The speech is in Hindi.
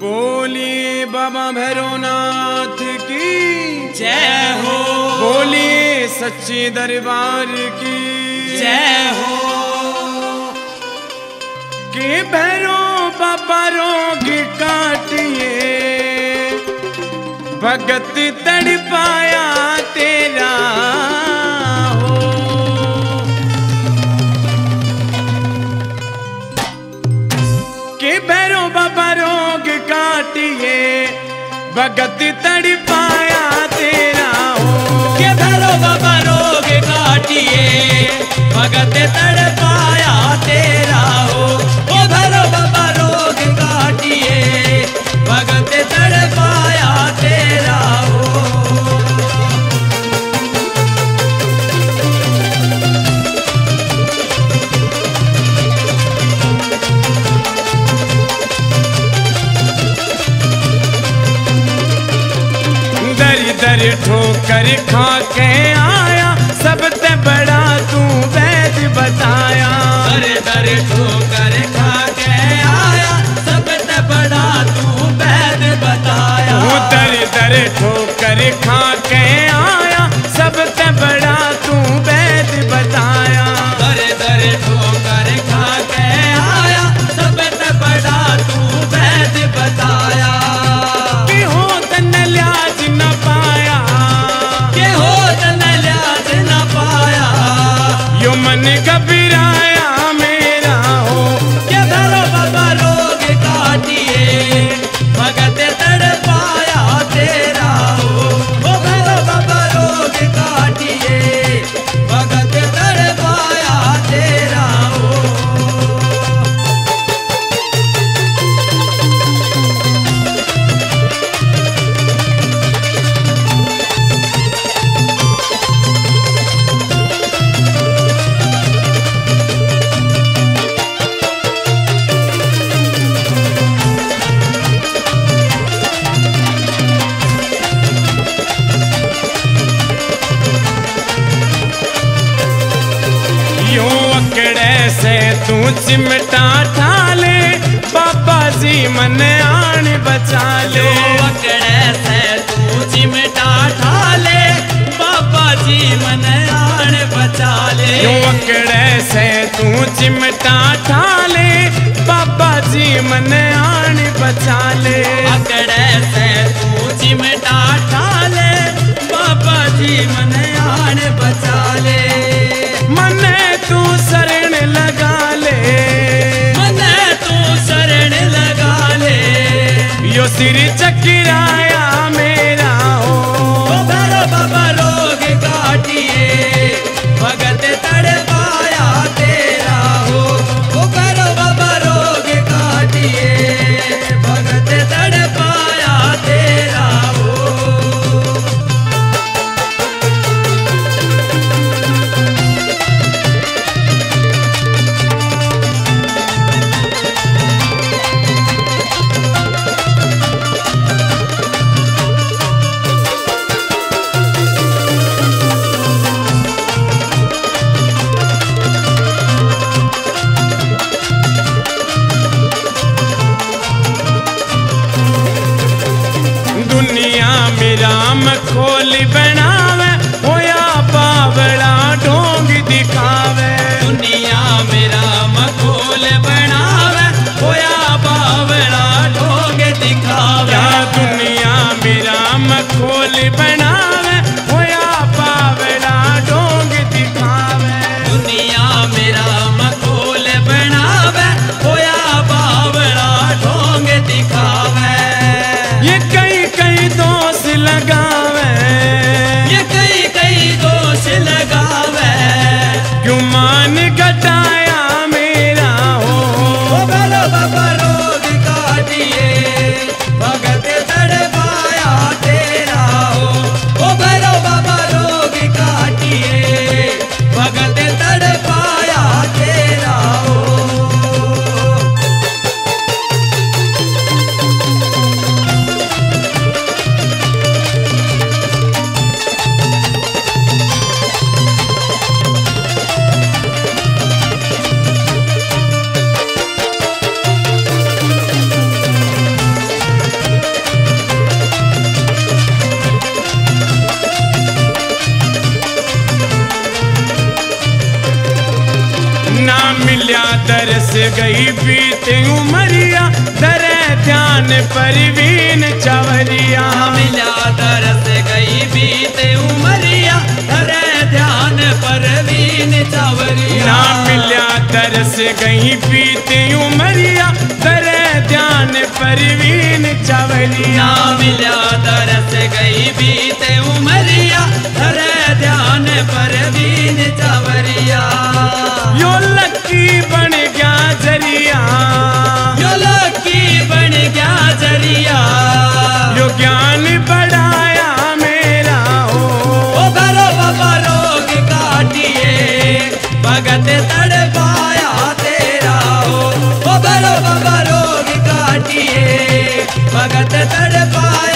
बोलिए बाबा भैरवनाथ की जय हो। बोलिए सच्चे दरबार की जय हो। के भैरो बाबा रोग काटिए भगत तड़पाया तेरा हो। के भैरो बाबा रोग काटिए भगत तड़पाया तेरा हो। के भैरो बाबा रोग काटिए भगत तड़पाया तेरा हो। के भैरो बाबा रोग काटिए भगत तड़पाया तेरा हो। दर ठोकर खा के आया सबसे बड़ा तू वैद बताया। दर ठोकर खा के आया सबसे बड़ा तू वैद बताया। दर ठोकर खा के आया सबसे बड़ा तू वैद बताया। दर ठोकर खा के आया सबसे बड़ा तू वैद बताया। कि हो तन लिहाज न पाया, के हो तन लिहाज न पाया। यो मन घबराया मेरा हो। के भैरो बाबा रोग काटिए भगत तड़पाया तेरा हो। ओ भैरो बाबा रोग काटिए भगत तड़पाया तेरा हो। यो अकड़े से तू चिमटा ठाले बाबा जी मन आन बचा ले। पकड़े से तू चिमटा ठाले बाबा जी मन आन बचा ले। यो अकड़े से तू चिमटा ठाले बाबा जी मन आन बचा ले। पकड़े से तू चिमटा ठाले बाबा जी मन आन बचा ले। मन तू शरण लगा ले, मन तू शरण लगा ले। यो सिर चकराया मेरा हो। ओ भैरो बाबा रोग काटिए भगत तड़पाया तेरा हो। ओ भैरो बाबा रोग काटिए भगत तड़पाया तेरा हो। दुनिया में राम खोली बनावे होया बावड़ा ढोंग दिखावे। दुनिया मेरा मखोल बनावे होया बावड़ा ढोंग दिखावे। क्या दुनिया में राम खोली बनावे होया बावड़ा ढोंग दिखावे। दुनिया मेरा मखोल बनावे होया बावड़ा ढोंग दिखावे। ये कई कई दोष लगावे, ये कई कई दोष लगावे। क्यों मान घटाया मेरा हो। ओ भैरो बाबा रोग काटिए भगत तड़पाया तेरा हो। ओ भैरो बाबा रोग काटिए भगत तड़पाया तेरा हो। तरस गई बीते उमरिया धरे ध्यान परवीन चवरिया। मिला तरस गई बीते उमरिया धरे ध्यान परवीन चवरिया। ना मिला तरस गई बीते उमरिया धरे ध्यान परवीन चवरिया। ना मिला तरस गई बीते उमरिया धरे ध्यान परवीन चवरिया। यो लकी बन गया जरिया, यो लकी बन गया जरिया। यो ज्ञान बढ़ाया मेरा हो। ओ भरो बाबा रोग काटिए भगत तड़पाया तेरा हो। ओ भरो बाबा रोग काटिए भगत तड़पाया